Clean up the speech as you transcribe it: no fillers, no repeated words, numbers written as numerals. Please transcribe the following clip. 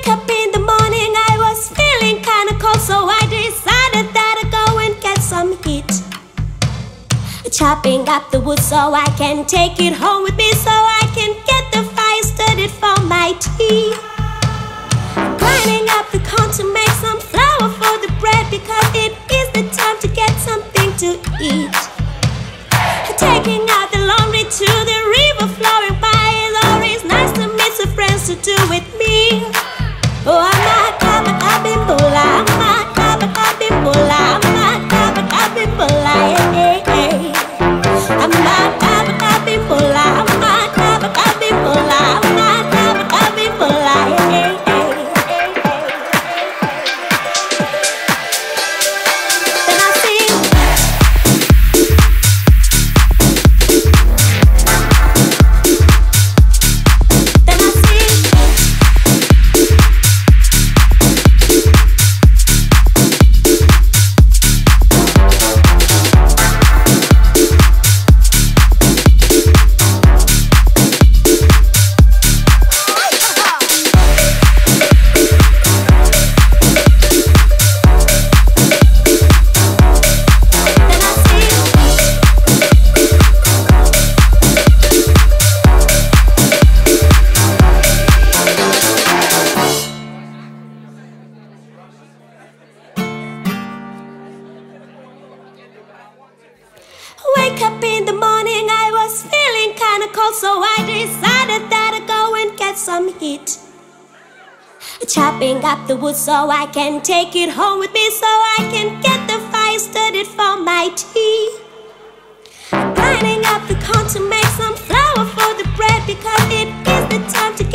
Wake up in the morning, I was feeling kinda cold, so I decided that I'd go and get some heat. Chopping up the wood so I can take it home with me, so I can get the fire started for my tea. Grinding up the corn to make some flour for the bread, because it is the time to get something to eat. Taking out the laundry to the river flowing by, it's always nice to meet some friends to do with me. Oh, I'm a kabimbula, I'm a kabimbula, I'm a kabimbula, yeah, yeah. I'm a kabimbula, I'm a kabimbula, I'm a kabimbula, yeah, yeah. Then I sing. Then I sing. Wake up in the morning, I was feeling kinda cold, so I decided that I'd go and get some heat. Chopping up the wood so I can take it home with me, so I can get the fire started for my tea. Grinding up the corn to make some flour for the bread, because it is the time to